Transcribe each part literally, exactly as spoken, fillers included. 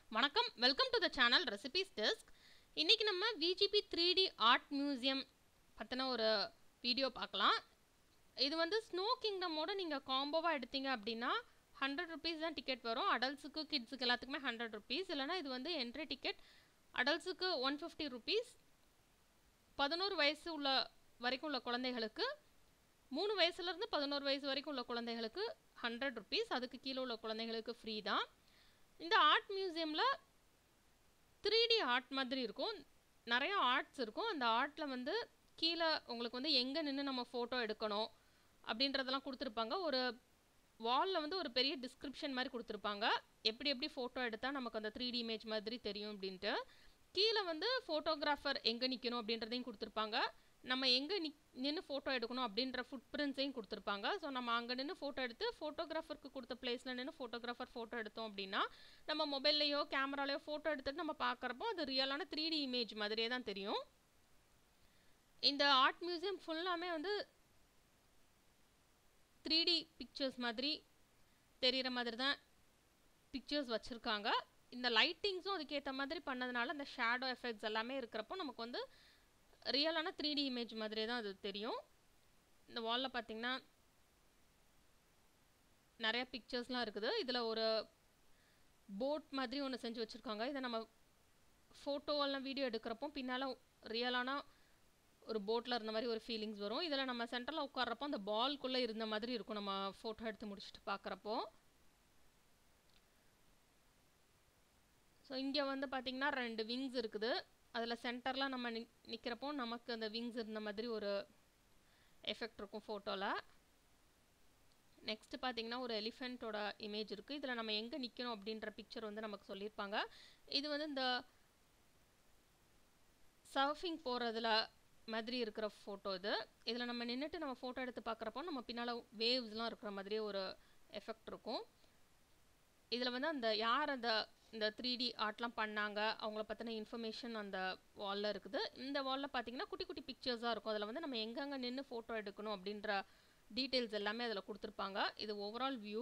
வணக்கம், welcome to the channel recipes desk. இன்னைக்கு நம்ம V G P three D art museum பற்றின ஒரு வீடியோ பார்க்கலாம். இது வந்து ஸ்னோ கிங்டமோட நீங்கள் காம்போவாக எடுத்தீங்க அப்படின்னா ஹண்ட்ரட் ருபீஸ் தான் டிக்கெட் வரும். அடல்ட்ஸுக்கு கிட்ஸுக்கு எல்லாத்துக்குமே ஹண்ட்ரட் ருபீஸ். இல்லைனா இது வந்து என்ட்ரி டிக்கெட் அடல்ட்ஸுக்கு ஒன் ஃபிஃப்டி ருபீஸ். பதினோரு வயசு உள்ள வரைக்கும் உள்ள குழந்தைகளுக்கு, மூணு வயசுலேருந்து பதினோரு வயசு வரைக்கும் உள்ள குழந்தைகளுக்கு ஹண்ட்ரட் ருபீஸ். அதுக்கு கீழே உள்ள குழந்தைகளுக்கு ஃப்ரீ தான். இந்த ஆர்ட் மியூசியமில் த்ரீ டி ஆர்ட் மாதிரி இருக்கும், நிறைய ஆர்ட்ஸ் இருக்கும். அந்த ஆர்ட்டில் வந்து கீழே உங்களுக்கு வந்து எங்கே நின்று நம்ம ஃபோட்டோ எடுக்கணும் அப்படின்றதெல்லாம் கொடுத்துருப்பாங்க. ஒரு வாலில் வந்து ஒரு பெரிய டிஸ்கிரிப்ஷன் மாதிரி கொடுத்துருப்பாங்க, எப்படி எப்படி ஃபோட்டோ எடுத்தால் நமக்கு அந்த த்ரீ டி இமேஜ் மாதிரி தெரியும் அப்படின்ட்டு. கீழே வந்து ஃபோட்டோகிராஃபர் எங்கே நிற்கணும் அப்படின்றதையும் கொடுத்துருப்பாங்க. நம்ம எங்கே நி நின்று ஃபோட்டோ எடுக்கணும் அப்படின்ற ஃபுட் பிரிண்ட்ஸையும் கொடுத்துருப்பாங்க. ஸோ நம்ம அங்கே நின்று ஃபோட்டோ எடுத்து ஃபோட்டோகிராஃபருக்கு கொடுத்த பிளேஸில் நின்று ஃபோட்டோகிராஃபர் ஃபோட்டோ எடுத்தோம் அப்படின்னா நம்ம மொபைல்லையோ கேமராலையோ ஃபோட்டோ எடுத்துகிட்டு நம்ம பார்க்குறப்போ அது ரியலான த்ரீ டி இமேஜ் மாதிரியே தான் தெரியும். இந்த ஆர்ட் மியூசியம் ஃபுல்லாமே வந்து த்ரீ டி பிக்சர்ஸ் மாதிரி தெரிகிற மாதிரி தான் பிக்சர்ஸ் வச்சுருக்காங்க. இந்த லைட்டிங்ஸும் அதுக்கேற்ற மாதிரி பண்ணதுனால அந்த ஷேடோ எஃபெக்ட்ஸ் எல்லாமே இருக்கிறப்போ நமக்கு வந்து ரியலான த்ரீ டி இமேஜ் மாதிரியே தான் அது தெரியும். இந்த வாலில் பார்த்தீங்கன்னா நிறைய பிக்சர்ஸ்லாம் இருக்குது. இதில் ஒரு போட் மாதிரி ஒன்று செஞ்சு வச்சுருக்காங்க. இதை நம்ம ஃபோட்டோவெல்லாம் வீடியோ எடுக்கிறப்போ பின்னால் ரியலான ஒரு போட்டில் இருந்த மாதிரி ஒரு ஃபீலிங்ஸ் வரும். இதில் நம்ம சென்டரில் உட்கார்றப்போ அந்த பால்குள்ளே இருந்த மாதிரி இருக்கும் நம்ம ஃபோட்டோ எடுத்து முடிச்சுட்டு பார்க்குறப்போ. ஸோ இங்கே வந்து பார்த்திங்கன்னா ரெண்டு விங்ஸ் இருக்குது. அதில் சென்டரில் நம்ம நி நிற்கிறப்போ நமக்கு அந்த விங்ஸ் இருந்த மாதிரி ஒரு எஃபெக்ட் இருக்கும் ஃபோட்டோவில். நெக்ஸ்ட்டு பார்த்திங்கன்னா ஒரு எலிஃபெண்ட்டோட இமேஜ் இருக்குது. இதில் நம்ம எங்கே நிற்கணும் அப்படின்ற பிக்சர் வந்து நமக்கு சொல்லியிருப்பாங்க. இது வந்து இந்த சர்ஃபிங் போகிறதுல மாதிரி இருக்கிற ஃபோட்டோ இது. இதில் நம்ம நின்றுட்டு நம்ம ஃபோட்டோ எடுத்து பார்க்குறப்போ நம்ம பின்னால் வேவ்ஸ்லாம் இருக்கிற மாதிரி ஒரு எஃபெக்ட் இருக்கும். இதில் வந்து அந்த யார் அந்த இந்த த்ரீ டி ஆர்ட்லாம் பண்ணாங்க அவங்கள பற்றின இன்ஃபர்மேஷன் அந்த வாலில் இருக்குது. இந்த வாலில் பார்த்தீங்கன்னா குட்டி குட்டி பிக்சர்ஸாக இருக்கும். அதில் வந்து நம்ம எங்கெங்கே நின்று ஃபோட்டோ எடுக்கணும் அப்படின்ற டீட்டெயில்ஸ் எல்லாமே அதில் கொடுத்துருப்பாங்க. இது ஓவரால் வியூ.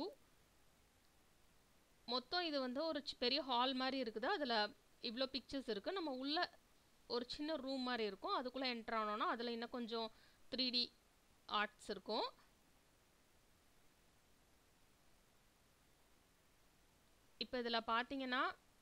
மொத்தம் இது வந்து ஒரு பெரிய ஹால் மாதிரி இருக்குது. அதில் இவ்வளோ பிக்சர்ஸ் இருக்குது. நம்ம உள்ள ஒரு சின்ன ரூம் மாதிரி இருக்கும். அதுக்குள்ளே என்ட்ரு ஆனோன்னா அதில் இன்னும் கொஞ்சம் த்ரீ டி ஆர்ட்ஸ் இருக்கும். இப்போ இதில் பார்த்தீங்கன்னா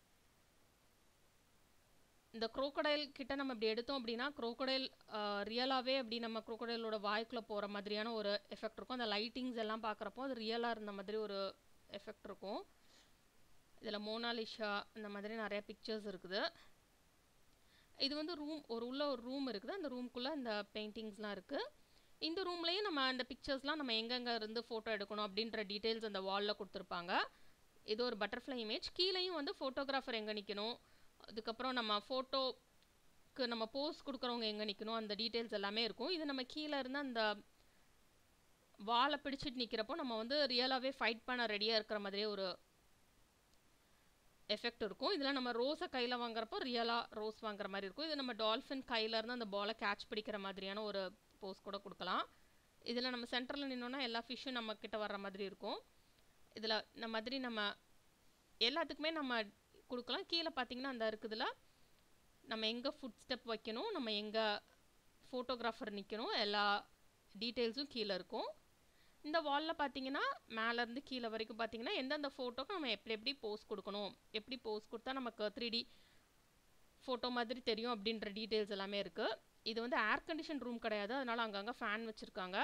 இந்த குரோக்கடைல் கிட்ட நம்ம இப்படி எடுத்தோம் அப்படின்னா குரோக்கடைல் ரியலாகவே அப்படி நம்ம குரோக்கடைலோட வாய்க்குள்ளே போகிற மாதிரியான ஒரு எஃபெக்ட் இருக்கும். அந்த லைட்டிங்ஸ் எல்லாம் பார்க்குறப்போ அது ரியலாக இருந்த மாதிரி ஒரு எஃபெக்ட் இருக்கும். இதில் மோனாலிஷா இந்த மாதிரி நிறைய பிக்சர்ஸ் இருக்குது. இது வந்து ரூம், ஒரு உள்ள ஒரு ரூம் இருக்குது. அந்த ரூம்குள்ளே இந்த பெயிண்டிங்ஸ்லாம் இருக்குது. இந்த ரூம்லேயும் நம்ம அந்த பிக்சர்ஸ்லாம் நம்ம எங்கெங்கே இருந்து ஃபோட்டோ எடுக்கணும் அப்படின்ற டீட்டெயில்ஸ் அந்த வாலில் கொடுத்துருப்பாங்க. இது ஒரு பட்டர்ஃப்ளை இமேஜ். கீழேயும் வந்து ஃபோட்டோகிராஃபர் எங்கே நிற்கணும், அதுக்கப்புறம் நம்ம ஃபோட்டோக்கு நம்ம போஸ் கொடுக்குறவங்க எங்கே நிற்கணும், அந்த டீட்டெயில்ஸ் எல்லாமே இருக்கும். இது நம்ம கீழே இருந்து அந்த வாலை பிடிச்சிட்டு நிற்கிறப்போ நம்ம வந்து ரியலாகவே ஃபைட் பண்ண ரெடியாக இருக்கிற மாதிரியே ஒரு எஃபெக்ட் இருக்கும். இதில் நம்ம ரோஸை கையில் வாங்குறப்போ ரியலாக ரோஸ் வாங்குற மாதிரி இருக்கும். இது நம்ம டால்ஃபின் கையில் இருந்து அந்த பாலை கேட்ச் பிடிக்கிற மாதிரியான ஒரு போஸ் கூட கொடுக்கலாம். இதில் நம்ம சென்டரில் நின்னோன்னா எல்லா ஃபிஷ்ஷும் நம்ம கிட்ட வர்ற மாதிரி இருக்கும். இதில் இந்த மாதிரி நம்ம எல்லாத்துக்குமே நம்ம கொடுக்கலாம். கீழே பார்த்தீங்கன்னா அந்த இருக்குதுல நம்ம எங்கே ஃபுட் ஸ்டெப் வைக்கணும், நம்ம எங்கே ஃபோட்டோகிராஃபர் நிற்கணும், எல்லா டீட்டெயில்ஸும் கீழே இருக்கும். இந்த வாலில் பார்த்தீங்கன்னா மேலேருந்து கீழே வரைக்கும் பார்த்தீங்கன்னா எந்தெந்த ஃபோட்டோக்கு நம்ம எப்படி எப்படி போஸ் கொடுக்கணும், எப்படி போஸ் கொடுத்தா நமக்கு த்ரீ டி ஃபோட்டோ மாதிரி தெரியும் அப்படின்ற டீட்டெயில்ஸ் எல்லாமே இருக்குது. இது வந்து ஏர் கண்டிஷன் ரூம் கிடையாது, அதனால் அங்கங்கே ஃபேன் வச்சுருக்காங்க.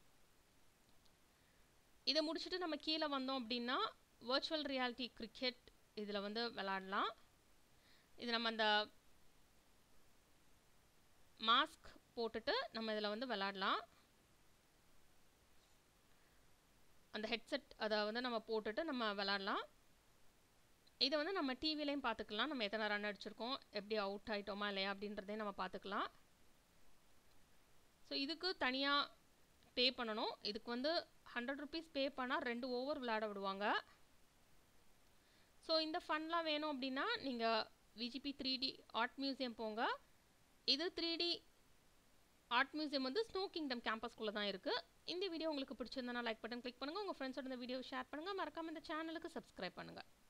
இதை முடிச்சுட்டு நம்ம கீழே வந்தோம் அப்படின்னா வர்ச்சுவல் ரியாலிட்டி கிரிக்கெட் இதில் வந்து விளாடலாம். இது நம்ம அந்த மாஸ்க் போட்டுட்டு நம்ம இதில் வந்து விளாடலாம். அந்த ஹெட்செட் அதை வந்து நம்ம போட்டுட்டு நம்ம விளாடலாம். இதை வந்து நம்ம டிவிலையும் பார்த்துக்கலாம். நம்ம எத்தனை ரன் அடிச்சிருக்கோம், எப்படி அவுட் ஆகிட்டோமா இல்லையா அப்படின்றதையும் நம்ம பார்த்துக்கலாம். ஸோ இதுக்கு தனியாக பே பண்ணணும். இதுக்கு வந்து ஹண்ட்ரட் ருபீஸ் பே பண்ணால் ரெண்டு ஓவர் விளையாட விடுவாங்க. ஸோ இந்த ஃபன்லாம் வேணும் அப்படின்னா நீங்கள் V G P three D art museum போங்க. இது த்ரீ டி ஆர்ட் மியூசியம் வந்து ஸ்னோ கிங்டம் கேம்பஸ்குள்ளே தான் இருக்குது. இந்த வீடியோ உங்களுக்கு பிடிச்சிருந்தனா லைக் பட்டன் கிளிக் பண்ணுங்கள். உங்கள் ஃப்ரெண்ட்ஸோட இந்த வீடியோ ஷேர் பண்ணுங்கள். மறக்காமல் இந்த சேனலுக்கு சப்ஸ்கிரைப் பண்ணுங்கள்.